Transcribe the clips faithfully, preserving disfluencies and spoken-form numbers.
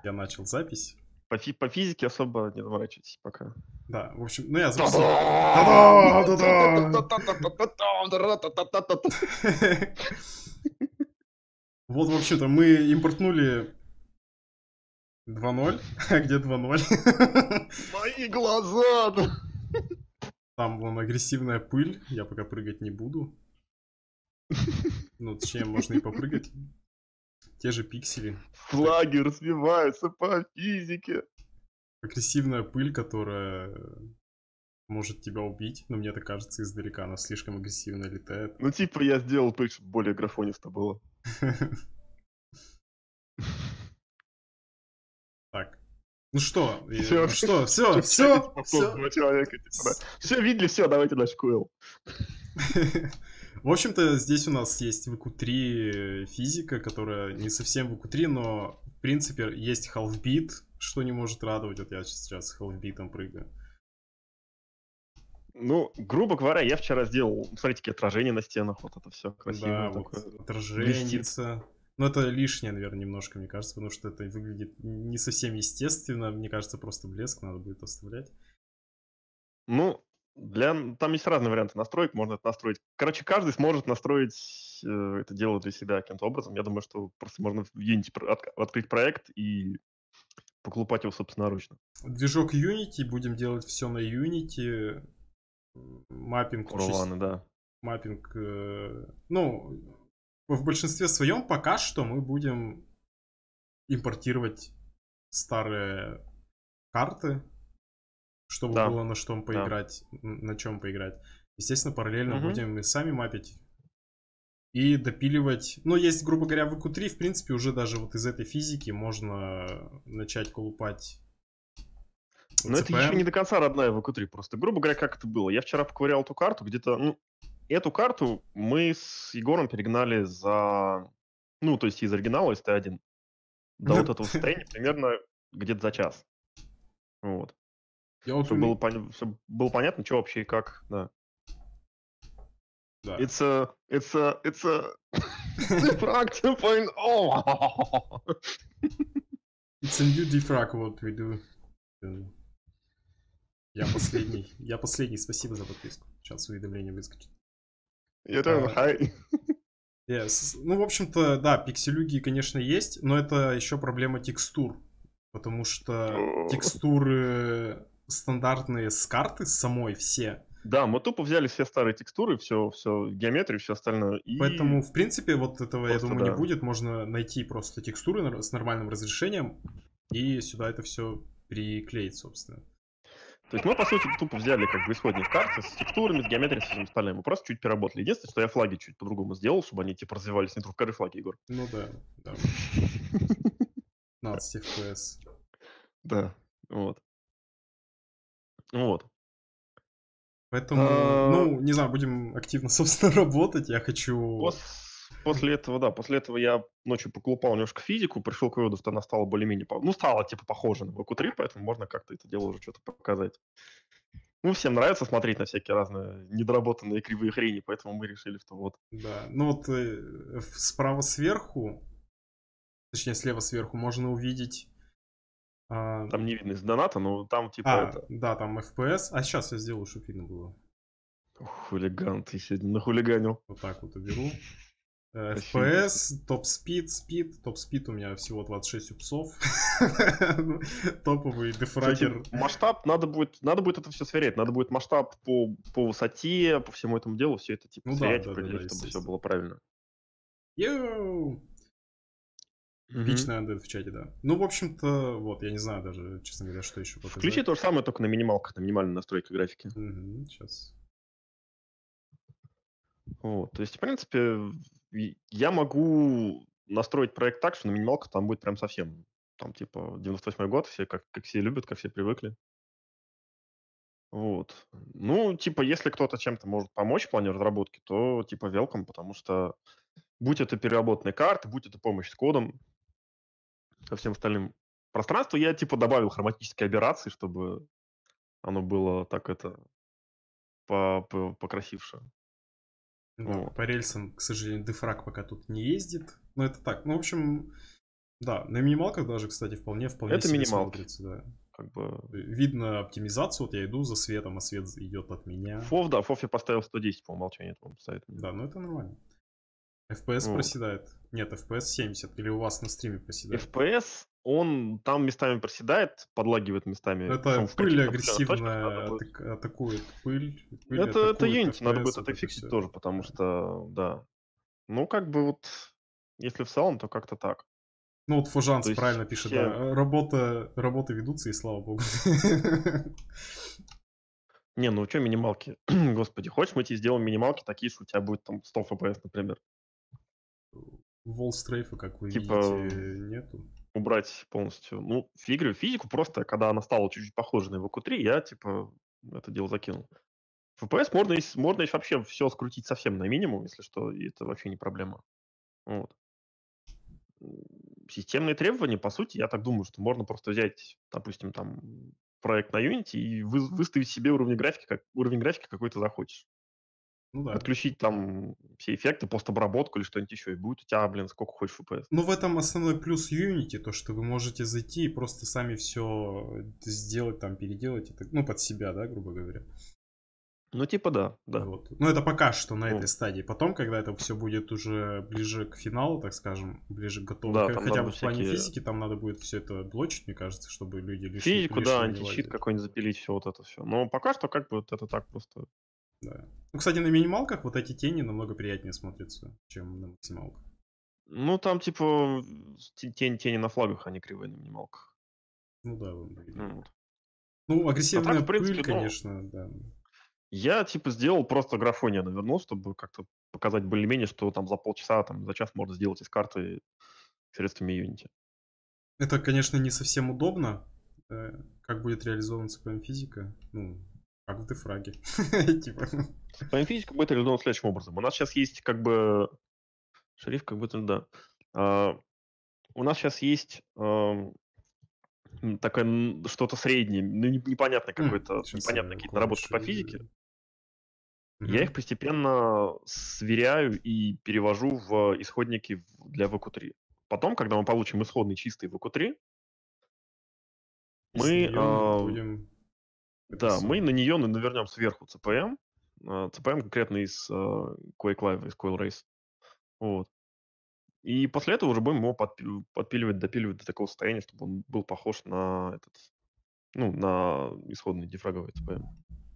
Я начал запись. По, фи по физике особо не заморачивайтесь пока. Да, в общем, ну я записал. Та-да! Вот, в общем-то, мы импортнули два ноль. А где два ноль? Мои глаза! Там вон агрессивная пыль. Я пока прыгать не буду. Ну, точнее, можно и попрыгать. Те же пиксели. Флаги разбиваются по физике. Агрессивная пыль, которая может тебя убить. Но мне это кажется издалека. Она слишком агрессивно летает. Ну, типа, я сделал пыль, чтобы более графонисто было. Так. Ну что? Все, ну что, все, все, все. Человека, типа, да. Все видели, все, давайте дальше куэл. В общем-то, здесь у нас есть ви кью три физика, которая не совсем ви кью три, но в принципе есть half-beat, что не может радовать. Вот я сейчас с half-beat'ом прыгаю. Ну, грубо говоря, я вчера сделал, смотрите, какие отражения на стенах, вот это все красиво. Да, вот отраженница. Но это лишнее, наверное, немножко, мне кажется, потому что это выглядит не совсем естественно. Мне кажется, просто блеск надо будет оставлять. Ну, для... там есть разные варианты настроек, можно это настроить. Короче, каждый сможет настроить э, это дело для себя каким-то образом. Я думаю, что просто можно в Unity от... открыть проект и поколупать его собственноручно. Движок Unity, будем делать все на Unity. Маппинг. Курланы, да. Маппинг, э... ну... В большинстве своем пока что мы будем импортировать старые карты, чтобы да. было на что поиграть, да. на чем поиграть. Естественно, параллельно угу. будем и сами мапить и допиливать. Ну, есть, грубо говоря, ви кью три, в принципе, уже даже вот из этой физики можно начать колупать. Но это еще не до конца родная ви кью три, просто, грубо говоря, как это было. Я вчера поковырял эту карту, где-то, ну, эту карту мы с Егором перегнали за... Ну, то есть из оригинала, из Т один до вот этого состояния примерно где-то за час. Вот. Я чтобы было, пон... чтобы было понятно, что вообще и как, да. Да. It's a... It's a... It's a... Diffrag two point oh! It's a new diffrag, what we do. Я последний. Я последний, спасибо за подписку. Сейчас уведомление выскочит. Я тоже, хай. Yes. Ну, в общем-то, да, пикселюги, конечно, есть, но это еще проблема текстур. Потому что текстуры стандартные с карты, с самой все. Да, мы тупо взяли все старые текстуры, все, все геометрию, все остальное. И... Поэтому, в принципе, вот этого, просто, я думаю, да. не будет. Можно найти просто текстуры с нормальным разрешением и сюда это все приклеить, собственно. То есть мы, по сути, тупо взяли как бы исходник карты с текстурами, с геометрией, с всем остальным. Мы просто чуть переработали. Единственное, что я флаги чуть по-другому сделал, чтобы они типа развивались. Не только покажи флаги, Егор. Ну да, да. пятнадцать эф пи эс. Да, вот. Вот. Поэтому, ну, не знаю, будем активно, собственно, работать. Я хочу... После этого, да, после этого я ночью поколупал немножко физику, пришел к выводу, что она стала более-менее... Ну, стала, типа, похожа на ви кью три, поэтому можно как-то это дело уже что-то показать. Ну, всем нравится смотреть на всякие разные недоработанные кривые хрени, поэтому мы решили, что вот... Да, ну вот э, справа сверху, точнее, слева сверху можно увидеть... А... Там не видно из доната, но там типа а, это... Да, там эф пи эс. А сейчас я сделаю, чтобы видно было. Хулиган, ты сегодня нахулиганил. Вот так вот уберу. эф пи эс, топ-спид, спид. Топ-спид у меня всего двадцать шесть упсов. Топовый дефрагер. Кстати, масштаб, надо будет, надо будет это все сверять. Надо будет масштаб по, по высоте, по всему этому делу, все это типа ну, сверять, да, да, определять, да, да, чтобы все было правильно. Йоу! Бичный андед в чате, да. Ну, в общем-то, вот, я не знаю даже, честно говоря, что еще показать. Включи то же самое, только на минималках, на минимальной настройке графики. Угу, сейчас. Вот, то есть, в принципе, я могу настроить проект так, что на минималках там будет прям совсем, там, типа, девяносто восьмой год, все как, как все любят, как все привыкли. Вот. Ну, типа, если кто-то чем-то может помочь в плане разработки, то, типа, welcome, потому что будь это переработанные карты, будь это помощь с кодом, со всем остальным. Пространство я, типа, добавил хроматические аберрации, чтобы оно было так это покрасивше. Да, вот. По рельсам, к сожалению, дефраг пока тут не ездит. Но это так. Ну, в общем, Да, на минималках даже, кстати, вполне, вполне Это себе минималки. смотрится, да. Как бы... Видно оптимизацию, вот я иду за светом, а свет идет от меня. Фов, да, Фов я поставил сто десять по умолчанию, это ставит. Да, ну это нормально. эф пи эс вот. Проседает. Нет, эф пи эс семьдесят. Или у вас на стриме проседает? эф пи эс, он там местами проседает, подлагивает местами. Это пыль агрессивно атак, атакует. Пыль. пыль это, это Unity, надо будет это фиксить это тоже, потому что, да. Ну, как бы вот, если в целом, то как-то так. Ну, вот Фужанс правильно пишет, все... да. Работа, работы ведутся, и слава богу. Не, ну что минималки? Господи, хочешь, мы тебе сделаем минималки такие, что у тебя будет там сто эф пи эс, например? Волстрейфа, как вы типа, видите, нету. Убрать полностью. Ну, фигрю, физику просто, когда она стала чуть-чуть похожа на ВК три, я, типа, это дело закинул. В эф пи эс можно, можно вообще все скрутить совсем на минимум, если что, и это вообще не проблема. Вот. Системные требования, по сути, я так думаю, что можно просто взять, допустим, там проект на Unity и вы, выставить себе уровень графики, как, уровень графики какой ты захочешь. Ну, да. Отключить там все эффекты, постобработку или что-нибудь еще, и будет у тебя, блин, сколько хочешь эф пи эс. Ну, в этом основной плюс Unity, то, что вы можете зайти и просто сами все сделать, там, переделать, это, ну, под себя, да, грубо говоря. Ну, типа да, да. Вот. Ну, это пока что на ну. этой стадии. Потом, когда это все будет уже ближе к финалу, так скажем, ближе к готовому, да, хотя бы в плане всякие... физики, там надо будет все это блочить, мне кажется, чтобы люди лишние... Физику, да, античит какой-нибудь запилить, все вот это все. Но пока что как бы вот это так просто... Да. Ну, кстати, на минималках вот эти тени намного приятнее смотрятся, чем на максималках. Ну, там, типа, тени, тени на флагах, а не кривые на минималках. Ну, да. Ну, ну агрессивная а так, в принципе, пыль, конечно, ну, да. Я, типа, сделал просто графония навернул, чтобы как-то показать более-менее, что там за полчаса, там, за час можно сделать из карты средствами Unity. Это, конечно, не совсем удобно. Как будет реализована си пи эм-физика? Ну, как в дефраге. типа. си пи эм-физика будет реализована следующим образом. У нас сейчас есть, как бы, шрифт, как будто, да. Uh, у нас сейчас есть uh, такое что-то среднее, ну, непонятно какой-то, mm, непонятно какие-то наработки по физике. Mm-hmm. Я их постепенно сверяю и перевожу в исходники для ви кью три. Потом, когда мы получим исходный чистый ви кью три, мы, э, будем да, мы на нее навернем сверху си пи эм, э, си пи эм конкретно из э, Quake Live, из Coil Race. Вот. И после этого уже будем его подпи- подпиливать, допиливать до такого состояния, чтобы он был похож на этот, ну, на исходный дефраговый си пи эм.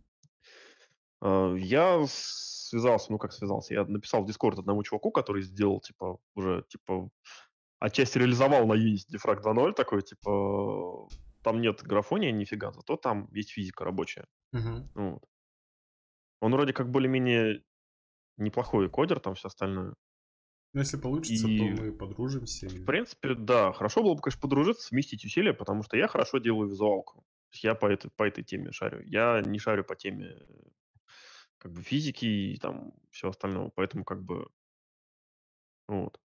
Э, я связался, ну как связался, я написал в Discord одному чуваку, который сделал, типа, уже, типа, отчасти реализовал на Unity Defrag два ноль, такой, типа, там нет графония нифига, зато там есть физика рабочая. Uh-huh. Вот. Он вроде как более-менее неплохой кодер, там все остальное. Ну, если получится, и, то мы подружимся. В принципе, да, хорошо было бы, конечно, подружиться, сместить усилия, потому что я хорошо делаю визуалку. Я по этой, по этой теме шарю. Я не шарю по теме как бы физики и там все остальное, поэтому как бы вот.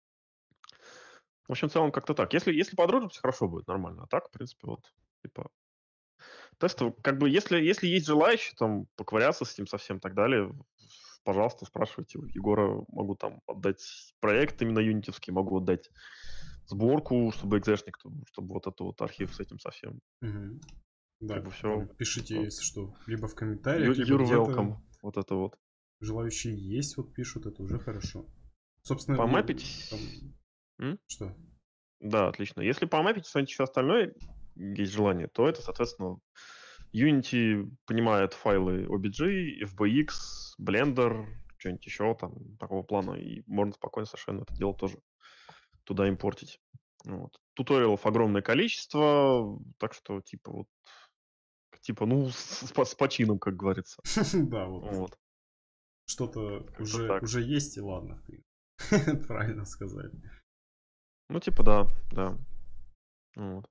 В общем, в целом как-то так. Если, если подружимся, хорошо будет, нормально. А так, в принципе, вот, типа, тестов, как бы, если, если есть желающие, там, поковыряться с этим совсем и так далее, пожалуйста, спрашивайте. У Егора могу там отдать проект именно юнитовский, могу отдать сборку, чтобы экзешник, чтобы вот это вот архив с этим совсем. Угу. Да, как бы все. Пишите, вот. Если что, либо в комментариях, Ю- либо где-то. Вот это вот. Желающие есть, вот пишут, это уже хорошо. Собственно, помапить... Там... Что? Да, отлично. Если помапить что-нибудь еще остальное, есть желание, то это, соответственно, Unity понимает файлы о би джи, эф би экс, Blender, что-нибудь еще там такого плана, и можно спокойно совершенно это дело тоже туда импортить. Вот. Туториалов огромное количество, так что типа вот типа, ну, с, с почином, как говорится. Да, вот. Что-то уже, уже есть, и ладно. Правильно сказать. Ну, типа, да, да. Вот.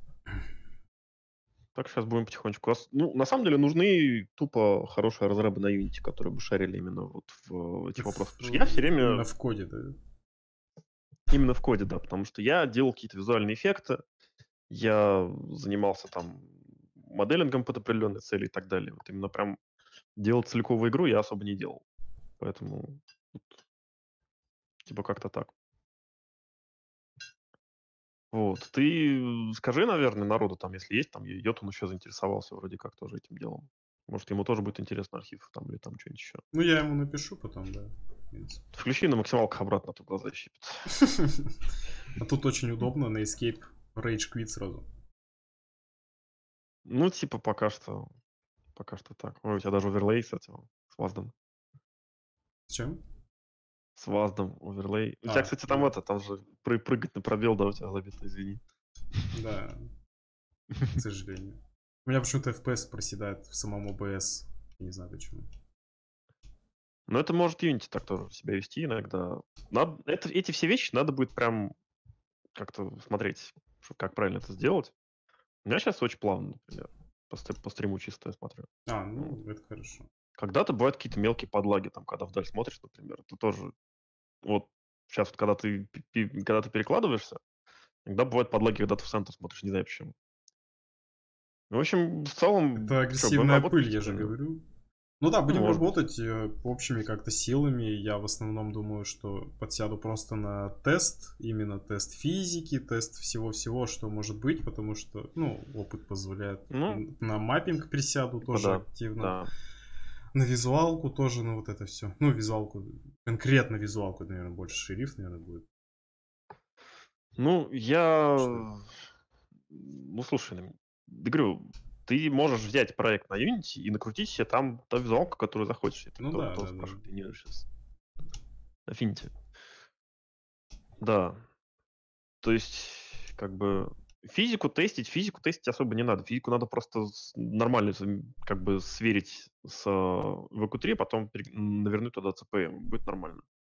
Так, сейчас будем потихонечку. Ну, на самом деле, нужны тупо хорошие разрабы на Unity, которые бы шарили именно вот в эти вопросы. Потому что я все время... Именно в коде, да? Именно в коде, да, потому что я делал какие-то визуальные эффекты, я занимался там моделингом под определенные цели и так далее. Вот именно прям делать целиковую игру я особо не делал. Поэтому вот, типа как-то так. Вот. Ты скажи, наверное, народу, там, если есть, там, идет, он еще заинтересовался вроде как тоже этим делом. Может, ему тоже будет интересно архив там или там что-нибудь еще. Ну, я ему напишу потом, да. Включи на максималках обратно, а то глаза щипят. А тут очень удобно на Escape Rage Quit сразу. Ну, типа, пока что. Пока что так. Ой, у тебя даже оверлей с этим, с Ваздом. С чем? С Ваздом оверлей. У а, тебя, кстати, там да. это, там же пры- прыгать на пробел, да, у тебя забито, извини. Да, к сожалению. У меня почему-то эф пи эс проседает в самом о бэ эс. Я не знаю почему. Но это может Unity так тоже себя вести иногда. Надо, это, эти все вещи надо будет прям как-то смотреть, что- как правильно это сделать. У меня сейчас очень плавно, например. По, стр- по стриму чисто я смотрю. А, ну, Вот. это хорошо. Когда-то бывают какие-то мелкие подлаги, там, когда вдаль смотришь, например, ты тоже... Вот сейчас, вот, когда, ты, пи- пи- когда ты перекладываешься, иногда бывают подлаги, когда ты в центр смотришь, не знаю почему. В общем, в целом, Это что, будем агрессивная работать пыль, я же постепенно? говорю. Ну да, Ну, будем может быть. работать э, общими как-то силами. Я в основном думаю, что подсяду просто на тест, именно тест физики, тест всего-всего, что может быть, потому что, ну, опыт позволяет. Ну, И на маппинг присяду типа тоже да, активно. да. На визуалку тоже, ну вот это все. Ну, визуалку, конкретно визуалку, наверное, больше шрифт, наверное, будет. Ну, я... Что? Ну, слушай, ну, я говорю, ты можешь взять проект на Unity и накрутить себе там ту визуалку, которую захочешь. Это Ну кто, да, кто да, да. спрашивает, ты не сейчас. Affinity. Да. То есть, как бы, физику тестить, физику тестить особо не надо. Физику надо просто с- нормально с- как бы сверить с ви кью три, потом пере- навернуть туда си пи эм. Будет нормально.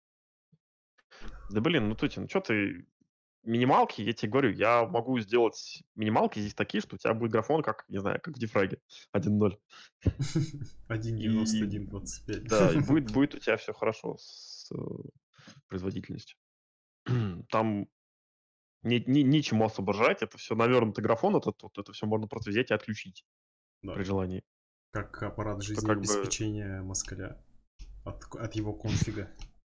Да блин, ну Тутин, ну что ты... Минималки, я тебе говорю, я могу сделать минималки здесь такие, что у тебя будет графон, как, не знаю, как в дифраге один ноль. один девяносто И один двадцать пять. да, и будет, будет у тебя все хорошо с э, производительностью. Там не, не, нечему особо жать, это все навернутый графон, это, тут, это все можно просто взять и отключить Да. при желании. Как аппарат Что как бы... жизнеобеспечения москаля от, от его конфига.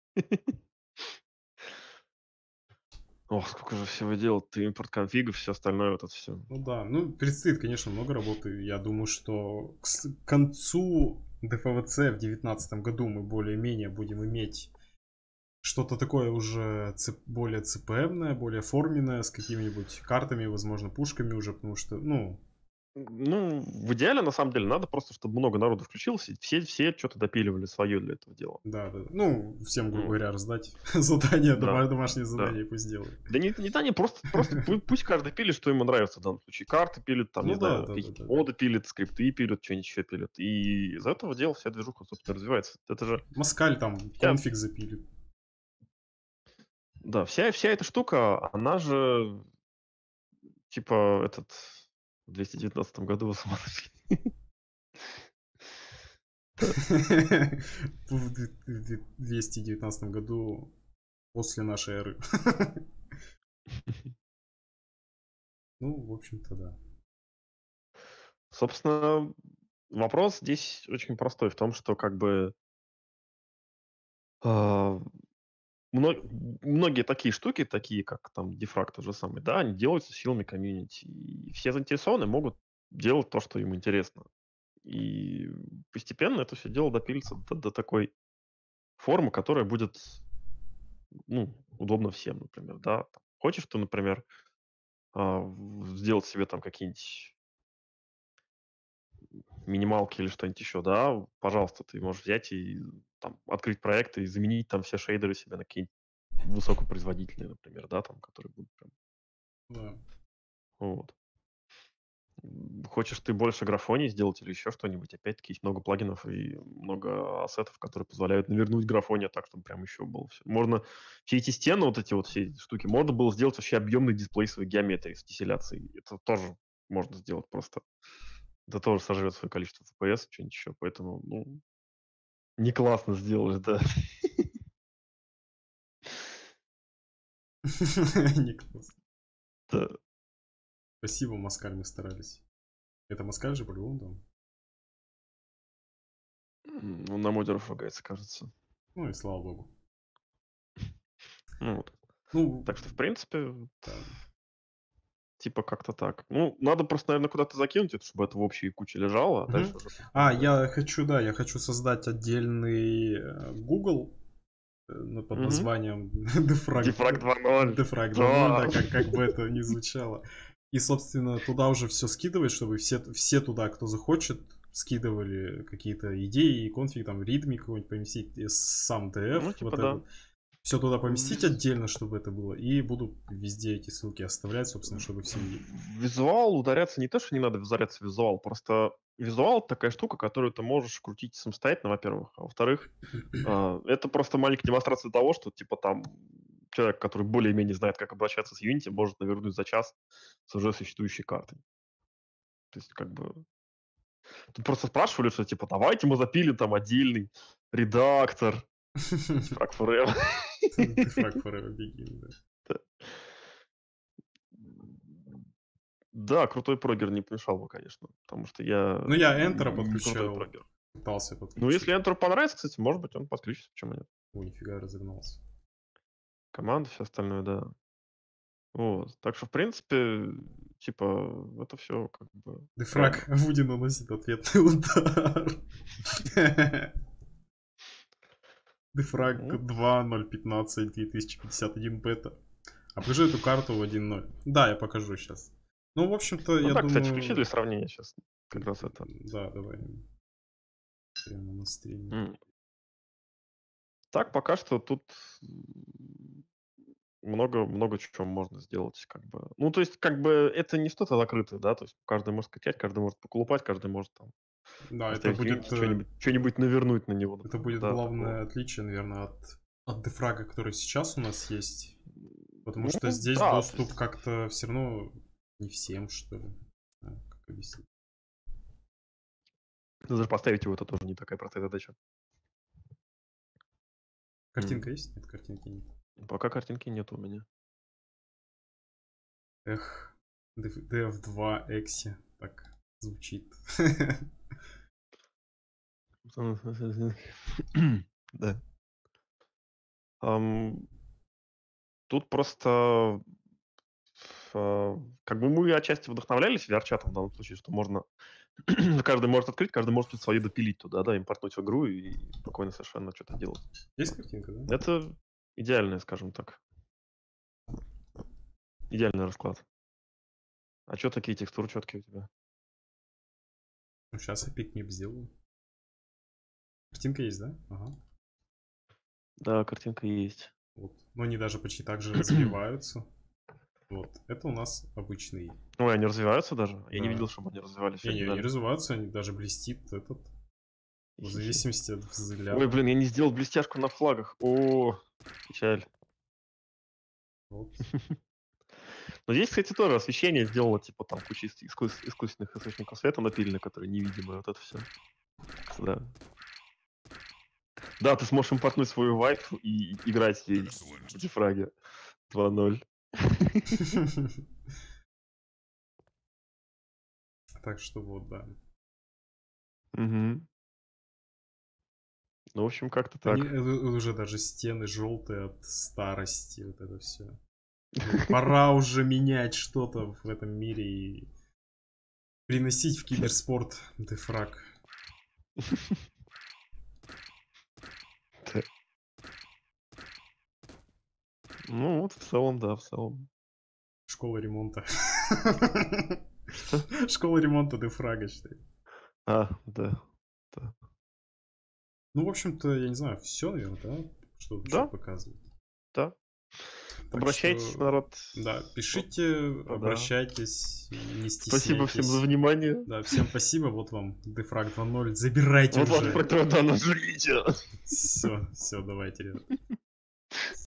Ох, сколько же всего делать, ты импорт конфигов, все остальное, вот это все. Ну да, ну предстоит, конечно, много работы. Я думаю, что к с- к концу дэ эф вэ цэ в девятнадцатом году мы более-менее будем иметь что-то такое уже ц- более цэ пэ эмное, более форменное, с какими-нибудь картами, возможно, пушками уже, потому что, ну, Ну, в идеале, на самом деле, надо просто, чтобы много народу включилось, и все, все что-то допиливали свое для этого дела. да, да. Ну, всем, грубо Ну, говоря, раздать задание, да, дома- домашнее да. задание пусть делают. Да не, не да, не просто, просто пу- пусть каждый пилит, что ему нравится в данном случае. Карты пилит, там, не Ну да, знаю, да, да, какие-то да. моды пилит, скрипты пилит, что-нибудь еще пилит. И из этого дела вся движуха, собственно, развивается. Это же Москаль там вся, конфиг запилит. да, вся, вся эта штука, она же, типа, этот, в двести девятнадцатом году вы с ума сошли. В двести девятнадцатом году после нашей эры. Ну, в общем-то, да. Собственно, вопрос здесь очень простой в том, что как бы а, мно- многие такие штуки, такие как там дефраг тот же самый, да, они делаются силами комьюнити. И все заинтересованные могут делать то, что им интересно. И постепенно это все дело допилится до, до такой формы, которая будет, ну, удобна всем, например, да. Там, хочешь ты, например, а, в- сделать себе там какие-нибудь минималки или что-нибудь еще, да, пожалуйста, ты можешь взять и там, открыть проект и заменить там все шейдеры себе на какие-нибудь высокопроизводительные, например, да, там, которые будут прям... Да. Вот. М, Хочешь ты больше графоний сделать или еще что-нибудь, опять-таки есть много плагинов и много ассетов, которые позволяют навернуть графония так, чтобы прям еще было все. Можно все эти стены, вот эти вот все эти штуки, можно было сделать вообще объемный дисплей своей геометрии с теселяцией. Это тоже можно сделать просто. Это тоже сожрет свое количество эф пи эс, что-нибудь еще. Поэтому, ну, не классно сделали, да. Николас. Да. Спасибо, Москаль, мы старались. Это Москаль же по-любому там. М, Он на модеров ругается, кажется. Ну и слава богу. Ну, вот. Ну, Так что, в принципе, да. Типа как-то так. Ну, надо просто, наверное, куда-то закинуть это, чтобы это в общей куче лежало. А, Мгм. дальше уже... А, я хочу, да, я хочу создать отдельный э, Google э, ну, под Мгм. названием Defrag Defrag два ноль. Defrag два ноль, да, Да. как, как бы это ни звучало. И, собственно, туда уже все скидывать, чтобы все, все туда, кто захочет, скидывали какие-то идеи, конфиг, там, readme какой-нибудь поместить, и сам ди эф, Ну, типа вот да. это. Все туда поместить Виз- отдельно, чтобы это было. И буду везде эти ссылки оставлять, собственно, чтобы все видели. Визуал ударяться не то, что не надо ударяться в визуал, просто визуал — это такая штука, которую ты можешь крутить самостоятельно, во-первых. А во-вторых, а, это просто маленькая демонстрация того, что типа там человек, который более-менее знает, как обращаться с Unity, может навернуть за час с уже существующей картой. То есть как бы... Тут просто спрашивали, что типа давайте мы запилим там отдельный редактор. Defrag Forever. Defrag Forever Begin, да. Да, крутой прогер не помешал бы, конечно, потому что я... Ну, я Enter не крутой подключал, прогер. пытался подключить. Ну, если Enter понравится, кстати, может быть, он подключится, почему нет. Ой, нифига, разогнался. Команда, все остальное, да. Вот. Так что, в принципе, типа, это все как бы... Defrag Вуди наносит ответный удар. Defrag два ноль пятнадцать две тысячи пятьдесят один бета. А покажи эту карту в один ноль. Да, я покажу сейчас. Ну, в общем-то, Ну я да, думаю... кстати, включи для сравнения сейчас. Как раз это. Да, давай. Прямо на стриме. М. Так, пока что тут много, много чего можно сделать, как бы. Ну, то есть, как бы, это не что-то закрытое, да, то есть каждый может скачать, каждый может поколупать, каждый может там Да, это поставить будет... Unity, э, что-нибудь, что-нибудь навернуть на него. Это например, будет да, главное такого. отличие, наверное, от, от дефрага, который сейчас у нас есть. Потому Ну, что здесь да, то доступ есть- как-то все равно не всем, что ли. А, как объяснить? Ну, даже поставить его — это тоже не такая простая задача. Картинка есть? Нет, картинки нет. Пока картинки нет у меня. Эх, ди эф два Экси так звучит. Да. Ам, Тут просто а, как бы мы отчасти вдохновлялись ви ар-чатом в данном случае, что можно каждый может открыть, каждый может свое допилить туда, да, импортнуть в игру и спокойно совершенно что-то делать. Есть картинка, да? Это идеальный, скажем так. Идеальный расклад. А что такие текстуры четкие у тебя? Ну, сейчас я пикнип сделаю. Картинка есть, да? Ага. Да, картинка есть. Вот. Но они даже почти так же развиваются. Вот. Это у нас обычный. Ой, они развиваются даже? Я не Да. видел, чтобы они развивались. Не, не, оригинально. они развиваются, они даже блестит этот. В зависимости от взгляда. Ой, блин, я не сделал блестяшку на флагах. О, печаль. Вот. Но здесь, кстати, тоже освещение сделало, типа, там куча искус- искус- искусственных источников света напилено, которые невидимые. Вот это все. Да. Да, ты сможешь импортнуть свою вайфу и играть ей в дефраге два ноль. Так что вот, да. Угу. Ну, в общем, как-то так. Они, э, уже даже стены желтые от старости, вот это все. Пора уже менять что-то в этом мире и приносить в киберспорт дефраг. Ну, вот в целом, да, в целом. Школа ремонта. Школа ремонта дефрага, считай. А, да. да. Ну, в общем-то, я не знаю, все, наверное, да? Что тут Да. показывает. Да. Так Обращайтесь, что, народ. Да, пишите, Да. обращайтесь, не стесняйтесь. Спасибо всем за внимание. Да, всем спасибо. Вот вам Defrag два ноль. Забирайте Вот уже. вам Defrag два ноль, жрите. Все, все, давайте, ребят.